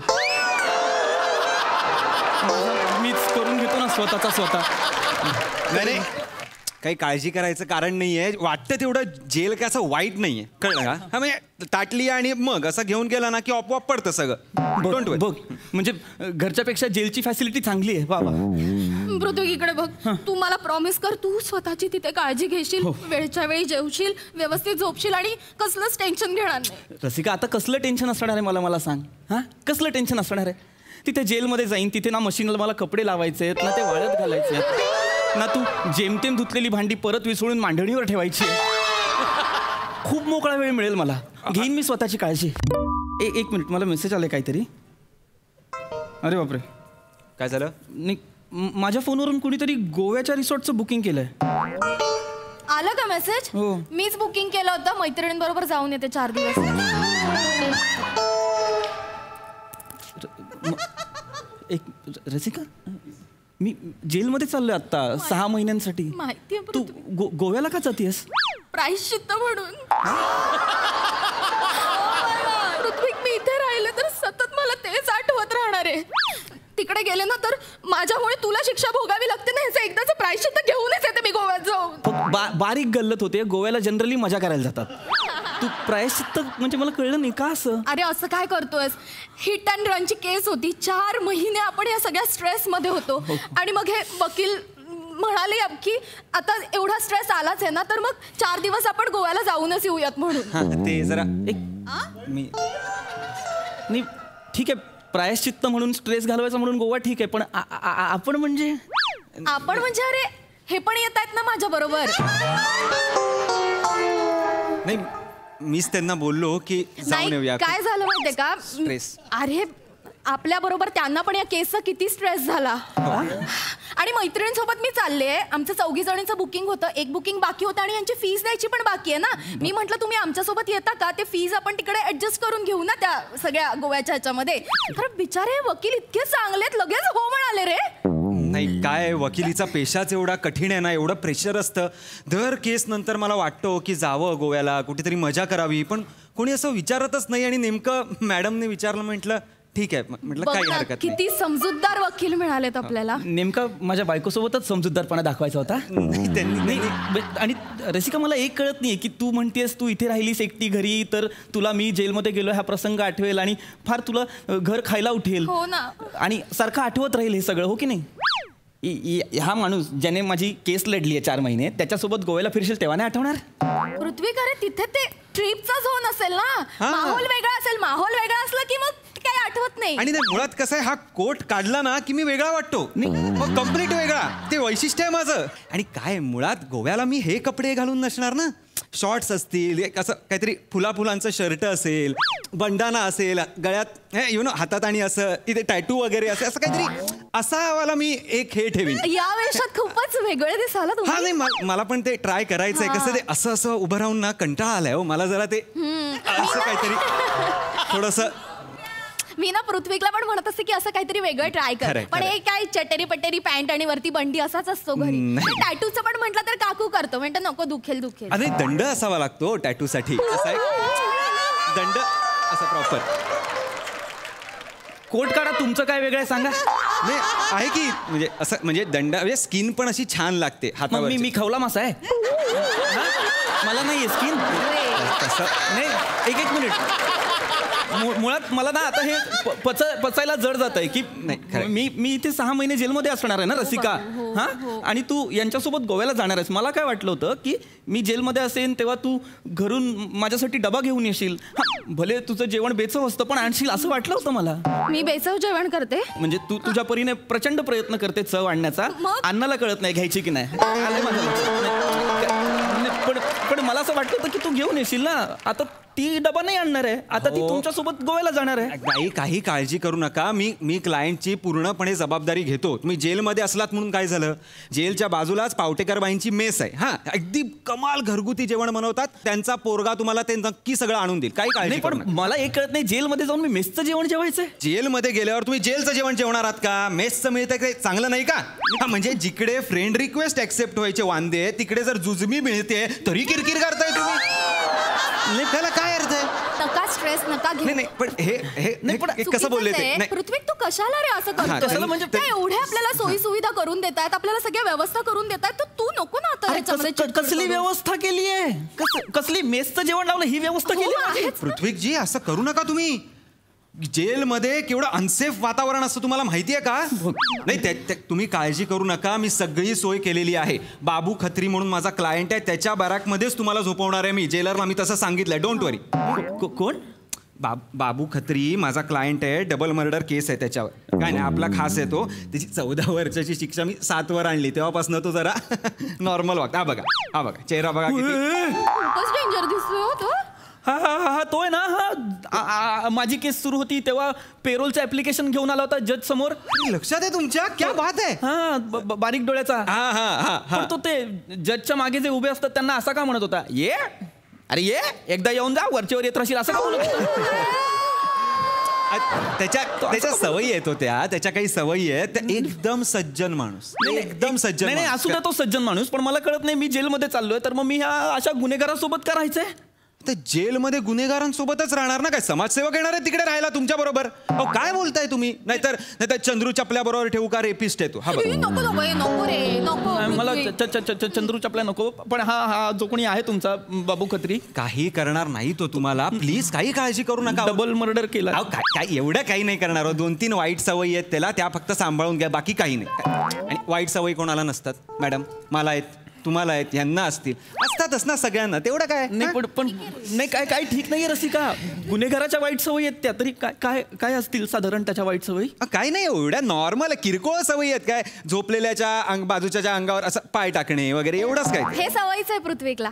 मीच करून घेतो ना स्वतःचा स्वतः. नाही काही काळजी करायचं कारण नाहीये. वाटतं तेवढं जेल काय असं वाईट नाहीये, कळलं का? हा म्हणजे ताटली आणि मग असं घेऊन गेला ना की आपोआप पडतं सगळं. बघ म्हणजे घरच्यापेक्षा जेलची फॅसिलिटी चांगली आहे. बाबा ऋतू इकडे बघ. तू मला प्रॉमिस कर, तू स्वतःची तिथे काळजी घेशील, वेळच्या वेळी जेवशील, व्यवस्थित झोपशील आणि कसलंच टेन्शन घेणार नाही. रसिका आता कसलं टेन्शन असणार आहे मला सांग. हां कसलं टेन्शन असणार आहे? तिथे जेलमध्ये जाईन, तिथे ना मशीनला मला कपडे लावायचे आहेत, ना ते वाळत घालायचे आहेत, ना तू जेमतेम धुतलेली भांडी परत विसळून मांडणीवर ठेवायची. खूप मोकळा वेळ मिळेल मला. घेईन मी स्वतःची काळजी. एक मिनिट, मला मेसेज आलाय काहीतरी. अरे बापरे, काय झालं? नाही माझ्या फोनवरून कुणीतरी गोव्याच्या रिसॉर्टचं बुकिंग केलंय. आलं का मेसेज? हो. मीच बुकिंग केलं होतं. मैत्रिणींबरोबर जाऊन येते 4 दिवस. एक रसिका, मी जेलमध्ये चाललोय आता 6 महिन्यांसाठी. माहिती तू गोव्याला का जातेस? प्रायश्चित्त म्हणून. ऋत्विक, मी इथे राहिले तर सतत मला तेच आठवत राहणार आहे. तिकडे गेले ना तर माझ्यामुळे तुला शिक्षा भोगावी लागते ना, ह्याचं एकदाच प्रायश्चित्त घेऊनच येते मी गोव्यात जाऊन. बारीक गल्लत होते. गोव्याला जनरली मजा करायला जातात. तू प्रायश्चित्त म्हणजे मला कळलं नाही का असं? अरे असं काय करतोयस? हिट अँड रनची केस होती. 4 महिने आपण या सगळ्या स्ट्रेस मध्ये होतो. आणि मग हे वकील म्हणाले की आता एवढा स्ट्रेस आलाच आहे ना, तर मग 4 दिवस आपण गोव्याला जाऊनच येऊयात म्हणून. ते जरा मी नाही ठीक आहे, प्रायश्चित्त म्हणून स्ट्रेस घालवायचा म्हणून गोवा ठीक आहे, पण आपण म्हणजे अरे हे पण येत आहेत ना माझ्या बरोबर. नाही मीच त्यांना बोललो की जाऊन येऊया. काय झालं माहितीये का? स्ट्रेस. अरे आपल्या बरोबर त्यांना पण या केसचा किती स्ट्रेस झाला. आणि मैत्रिणींसोबत मी चालले. आमचं 4 जणांचं बुकिंग होतं, 1 बुकिंग बाकी होतं आणि यांची फीस द्यायची पण बाकी आहे ना. मी म्हटलं तुम्ही आमच्यासोबत येता का? ते फीस आपण तिकडे ऍडजस्ट करून घेऊ ना त्या सगळ्या गोव्याच्या ह्याच्यामध्ये. तर बिचारे वकील इतके चांगलेत, लगेच हो म्हणाले रे. नाही काय वकिलीचा पेशाच एवढा कठीण आहे ना, एवढं प्रेशर असतं. दर केस नंतर मला वाटतं की जावं गोव्याला, कुठेतरी मजा करावी, पण कोणी असं विचारतच नाही. आणि नेमकं मॅडमने विचारलं, म्हटलं ठीक आहे, म्हटलं काही हरकत नाही. किती समजूतदार वकील मिळालेत आपल्याला. नेमका माझ्या बायकोसोबतच समजूतदारपणा दाखवायचा होता. नाही आणि रसिका, मला एक कळत नाहीये की तू म्हणतेस तू इथे राहिलीस एकटी घरी, तर तुला मी जेलमध्ये गेलो हा प्रसंग आठवेल आणि फार तुला घर खायला उठेल. हो ना. आणि सारखं आठवत राहील हे सगळं, हो की नाही? हा माणूस ज्याने माझी केस लढली आहे 4 महिने, त्याच्यासोबत गोव्याला फिरशील तेव्हा नाही आठवणार? ऋत्विक, अरे तिथे ते ट्रिपचा झोन असेल ना, माहोल वेगळा असेल. माहोल वेगळा असला की मग काही आठवत नाही. आणि मुळात कसं आहे, हा कोट काढला ना की मी वेगळा वाटतो. मग कम्प्लीट वेगळा. ते वैशिष्ट्य आहे माझं. आणि काय मुळात गोव्याला मी हे कपडे घालून नसणार ना, शॉर्ट्स असतील, एक असं काहीतरी फुलांचं शर्ट असेल, बंडाना असेल गळ्यात, हातात आणि असं इथे टॅटू वगैरे असेल, असं काहीतरी असावाला मी एक हे ठेवीन. या वेशात खूपच वेगळे दिसाल हा तुम्ही. नाही मला पण ते ट्राय करायचंय. कसं ते असं उभं राहून ना कंटाळा आलाय हो मला जरा. ते असं काहीतरी थोडंसं. मी ना पृथ्वीला पण म्हणत असते की असं काहीतरी वेगळं ट्राय कर. खरंय, पण खरंय. हे काय चटेरी पटेरी पॅन्ट आणि वरती बंडी असाच असतो घरी. टॅटूचं पण म्हटलं तर काकू करतो, म्हणतो नको दुखेल. अरे दंड असावा लागतो टॅटू साठी. असा एक दंड असा प्रॉपर. कोट काढा, तुमचं काय वेगळं आहे सांगा. नाही आहे की म्हणजे असं म्हणजे दंड म्हणजे स्किन पण अशी छान लागते हातावर. मी खवला मासा आहे. मला नाही स्किन. नाही एक मिनिट. मुळात मला ना आता हे पचायला जड जात आहे की मी इथे 6 महिने जेलमध्ये असणार आहे ना रसिका. हा आणि तू यांच्यासोबत गोव्याला जाणार आहेस. मला काय वाटलं होतं की मी जेलमध्ये असेन तेव्हा तू घरून माझ्यासाठी डबा घेऊन येशील. भले तुझं जेवण बेचव असतं पण आणशील असं वाटलं होतं मला. मी बेचव जेवण करते म्हणजे तू तुझ्या परीने प्रचंड प्रयत्न करते चव आणण्याचा. अन्नाला कळत नाही घ्यायची की नाही. पण मला असं वाटलं होतं की तू घेऊन येशील ना. आता ती डबा नाही आणणार आहे. आता ती तुमच्यासोबत गोव्याला जाणार आहे. काही काळजी करू नका. मी क्लायंटची पूर्णपणे जबाबदारी घेतो. तुम्ही जेलमध्ये असलात म्हणून काय झालं. जेलच्या बाजूलाच पावटेकरबाईंची मेस आहे. हा अगदी कमाल घरगुती जेवण बनवतात. त्यांचा पोरगा तुम्हाला ते नक्की सगळं आणून देईल. काही काळजी पण मला एक कळत नाही जेलमध्ये जाऊन मी मेसचं जेवण जेवायचंय. जेलमध्ये गेल्यावर तुम्ही जेलचं जेवण जेवणार आहात का. मेसचं मिळतं काही चांगलं नाही का. म्हणजे जिकडे फ्रेंड रिक्वेस्ट ऍक्सेप्ट व्हायचे वांदे तिकडे जर जुजमी मिळते तरी किरकिर करताय तुम्ही. त्याला काय अर्थ आहे. नका स्ट्रेस नका घेऊ. नाही पण हे कसं बोलले ते. पृथ्वी तू कशाला रे असं करतो. म्हणजे ते एवढे आपल्याला सोयी सुविधा करून देतात, आपल्याला सगळ्या व्यवस्था करून देतात, तर तू नको ना आता. कसली व्यवस्था केली आहे. कसली मेसचं जेवण लावलं ही व्यवस्था केली. पृथ्वीजी असं करू नका तुम्ही. जेलमध्ये केवढं अनसेफ वातावरण असतं तुम्हाला माहितीये का. नाही तुम्ही काळजी करू नका. मी सगळी सोय केलेली आहे. बाबू खत्री म्हणून माझा क्लायंट आहे. त्याच्या बॅरकमध्येच तुम्हाला झोपवणार आहे मी. जेलरला मी तसं सांगितलंय. Don't worry. कोण. बाबू खत्री माझा क्लायंट आहे. डबल मर्डर केस आहे त्याच्यावर. काय नाही आपला खास आहे तो. त्याची 14 वर्षाची शिक्षा मी 7 वर आणली. तेव्हापासून तो जरा नॉर्मल वागता. हा बघा चेहरा बघा किती डेंजर दिसतो तो. हा तो आहे ना. हा माझी केस सुरू होती तेव्हा पेरोलचं ऍप्लिकेशन घेऊन आला होता जज समोर. लक्षात आहे तुमच्या. क्या बात आहे. हा बारीक डोळ्याचा. पण तो ते जजच्या मागे जे उभे असतात त्यांना असा का म्हणत होता. अरे एकदा येऊन जा वरचेवर येत राहशील असं का बोलत होता. त्याच्या सवयी येतो त्याच्या काही सवयी आहेत. एकदम सज्जन माणूस. एकदम सज्जन. नाही असू द्या तो सज्जन माणूस. पण मला कळत नाही मी जेलमध्ये चाललोय तर मग मी ह्या अशा गुन्हेगारासोबत का राहायचंय. तर जेलमध्ये राहणार ना. काय समाजसेवक येणार आहे तिकडे राहायला तुमच्या बरोबर. काय बोलताय तुम्ही. नाहीतर चंद्रू चपल्या बरोबर ठेवू का. रेपिस्ट आहे तो. हा मला चंद्रू चपल्या नको. पण हा जो कोणी आहे तुमचा बाबू खत्री काही करणार नाही तो तुम्हाला. प्लीज काही काळजी करू नका. डबल मर्डर केला. काय एवढं काही नाही करणार. 2-3 वाईट सवयी आहेत त्याला. त्या फक्त सांभाळून घ्या. बाकी काही नाही. आणि वाईट सवयी कोणाला नसतात मॅडम. मला आहेत तुम्हाला आहेत यांना असतातच ना सगळ्यांना. तेवढं काय नाही. पण नाही काय ठीक नाहीये रसिका. गुन्हेगाराच्या वाईट सवयी आहेत त्या तरी काय असतील साधारण त्याच्या वाईट सवयी. काय नाही एवढ्या नॉर्मल किरकोळ सवयी आहेत. काय झोपलेल्याच्या बाजूच्या अंगावर असं पाय टाकणे वगैरे एवढंच काय. हे सवयीच आहे पृथ्वीला.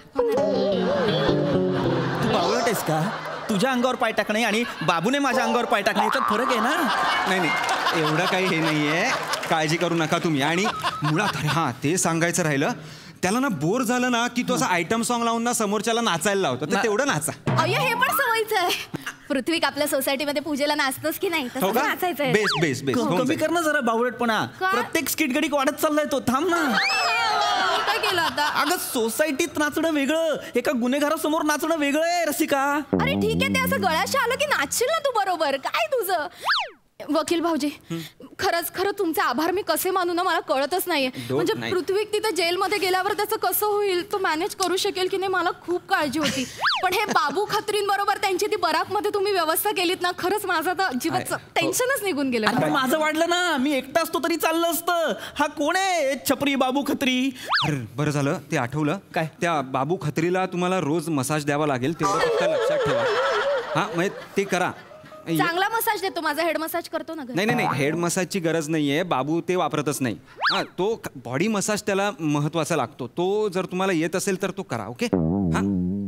तू बावळट आहेस का. तुझ्या अंगावर पाय टाकणे आणि बाबूने माझ्या अंगावर पाय टाकणे याच्यात फरक आहे ना. नाही एवढं काही हे नाहीये. काळजी करू नका तुम्ही. आणि मुळात ते सांगायचं राहिलं त्याला ना बोर झालं ना की तो असा आयटम सॉन्ग लावून ना समोरच्याला नाचायला लावतो. तर तेवढं नाचा. हे पण सवयीच आहे. पृथ्वी आपल्या सोसायटीमध्ये पूजेला नाचतोस की नाही तसं नाचायचंय. बेस कमी कर ना जरा बावळटपणा. प्रत्येक स्किट गडी वाढत चाललाय तो. थांब ना. काय केलं आता. अगं सोसायटीत नाचणं वेगळं एका गुन्हेगारासमोर नाचणं वेगळं आहे रसिका. अरे ठीक आहे ते असं गळ्याशी आलं की नाचशील ना तू बरोबर. काय तुझं. वकील भाऊजी खरं तुमचे आभार मी कसे मानू ना मला कळतच नाहीये. म्हणजे पृथ्वी तिथे जेलमध्ये गेल्यावर त्याचं कसं होईल. तो मॅनेज करू शकेल की नाही मला खूप काळजी होती. पण हे बाबू खत्रींबरोबर त्यांची ती बराकमध्ये तुम्ही व्यवस्था केलीत ना खरंच माझं तर जीवाचं टेन्शनच निघून गेलं. माझं वाढलं ना. मी एकटा असतो तरी चाललं असतं. हा कोण आहे छपरी बाबू खत्री. अरे बरं झालं ते आठवलं. काय त्या बाबू खत्रीला तुम्हाला रोज मसाज द्यावा लागेल. तेवढं फक्त लक्षात ठेवा. हा म्हणजे ते करा. चांगला मसाज देतो. माझा हेड मसाज करतो ना. नाही हेड मसाजची गरज नाहीये. बाबू ते वापरतच नाही. हा तो बॉडी मसाज त्याला महत्वाचा लागतो. तो जर तुम्हाला येत असेल तर तो करा. ओके. हा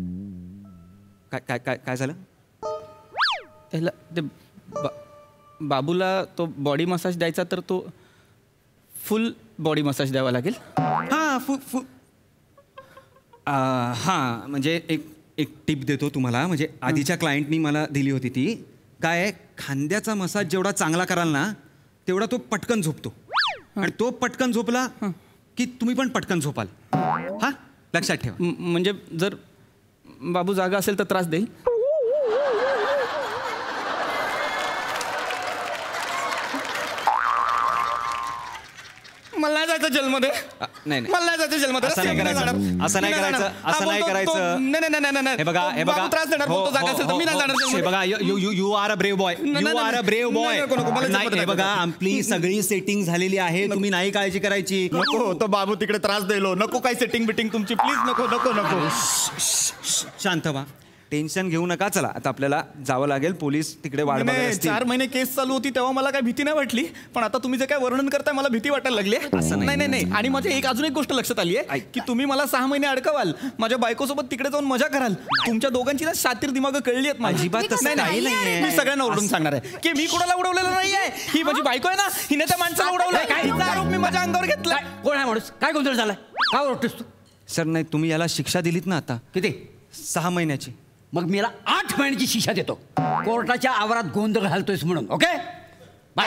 काय काय काय काय झालं? त्याला ते बाबूला तो बॉडी मसाज द्यायचा तर तो फुल बॉडी मसाज द्यावा लागेल. हां म्हणजे एक टिप देतो तुम्हाला. म्हणजे आधीच्या क्लायंटनी मला दिली होती ती. काय आहे, खांद्याचा मसाज जेवढा चांगला कराल ना तेवढा तो पटकन झोपतो. आणि तो पटकन झोपला की तुम्ही पण पटकन झोपाल. हां लक्षात ठेवा. म्हणजे जर बाबू जागा असेल तर त्रास देईल. मला नाही जायचं जेलमध्ये. नाही मला नाही जायचं जेलमध्ये. असं नाही करायचं. असं नाही करायचं. असं नाही करायचं. नाही. हे बघा त्रास देणार बोलतो जागा असेल तर मी नाही जाणार जेलमध्ये. हे बघा you are a brave boy. You are a brave boy. हे बघा आपली सगळी सेटिंग झालेली आहे. तुम्ही नाही काळजी करायची. नको तो बाबू तिकडे त्रास द्यायलो. नको काय सेटिंग बिटिंग तुमची प्लीज. नको नको नको. शांत व्हा. टेन्शन घेऊ नका. चला आता आपल्याला जावं लागेल. पोलीस तिकडे वाट बघत असतील. 4 महिने केस चालू होती तेव्हा मला काय भीती नाही वाटली. पण आता तुम्ही जे काय वर्णन करताय मला भीती वाटायला लागली. नाही. आणि माझी अजून एक गोष्ट लक्षात आली आहे की तुम्ही मला 6 महिने अडकवाल. माझ्या बायकोसोबत तिकडे जाऊन मजा कराल. तुमच्या दोघांची ना शातीर दिमाग कळली आहेत माझी. नाही. मी सगळ्यांना ओरडून सांगणार आहे की मी कोणाला उडवलेलं नाहीये. ही माझी बायको आहे ना, हिने त्या माणसाला उडवलं. हिचा आरोप मी माझ्या अंगावर घेतला. कोण आहे माणूस? काय गोंधळ झालाय? काय ओरडतोस तू? सर नाही, तुम्ही याला शिक्षा दिलीत ना आता. किती? 6 महिन्याची. मग मी याला 8 महिन्याची शिक्षा देतो. कोर्टाच्या आवारात गोंधळ घालतोयस म्हणून. Okay bye.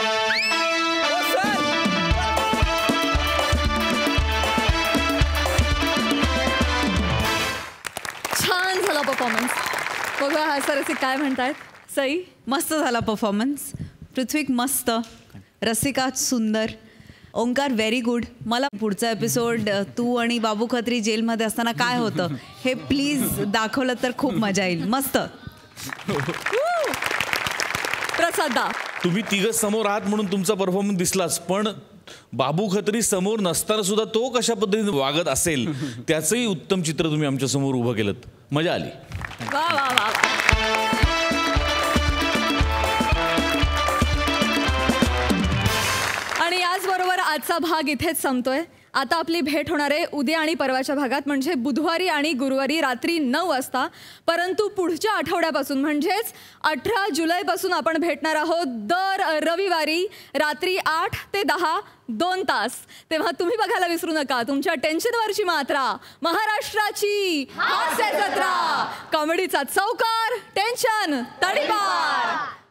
छान झाला परफॉर्मन्स. बघा हा सर असे काय म्हणतायत. सई मस्त झाला परफॉर्मन्स. पृथ्वीक मस्त. रसिका सुंदर. Onkar very good. मला पुढचा एपिसोड तू आणि बाबू खत्री जेलमध्ये असताना काय होतं हे प्लीज दाखवलं तर खूप मजा येईल. मस्त. प्रसादा तुम्ही तिघं समोर आहात म्हणून तुमचा परफॉर्मन्स दिसलाच, पण बाबू खत्री समोर नसताना सुद्धा तो कशा पद्धतीने वागत असेल त्याचंही उत्तम चित्र तुम्ही आमच्या समोर उभं केलं. मजा आली. वा वा वा. आणि याचबरोबर आजचा भाग इथेच संपतोय. आता आपली भेट होणार आहे उद्या आणि परवाच्या भागात, म्हणजे बुधवारी आणि गुरुवारी रात्री 9 वाजता. परंतु पुढच्या आठवड्यापासून म्हणजेच 18 जुलैपासून आपण भेटणार आहोत दर रविवारी रात्री 8 ते 10 2 तास. तेव्हा तुम्ही बघायला विसरू नका तुमच्या टेन्शनवरची मात्रा, महाराष्ट्राची हास्य जत्रा, कॉमेडीचा चौकार, टेन्शन तडीपार.